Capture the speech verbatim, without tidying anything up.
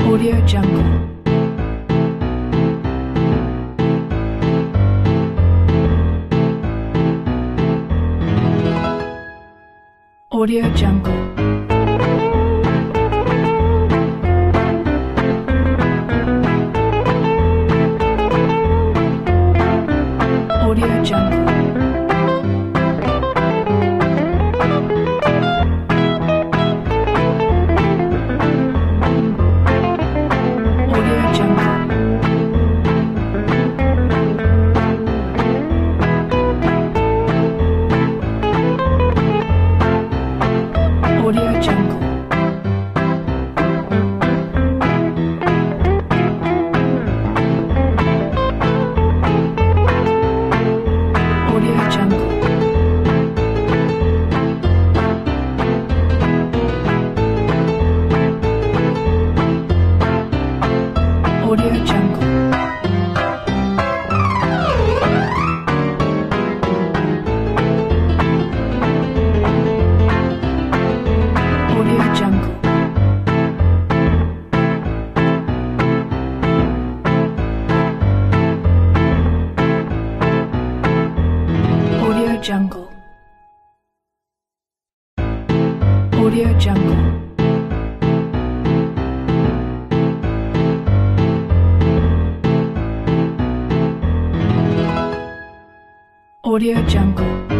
Audio Jungle. Audio Jungle. Audio Jungle. Audio Jungle. Audio Jungle. Audio Jungle. Audio Jungle. Audio Jungle. Audio Jungle. Audio Jungle.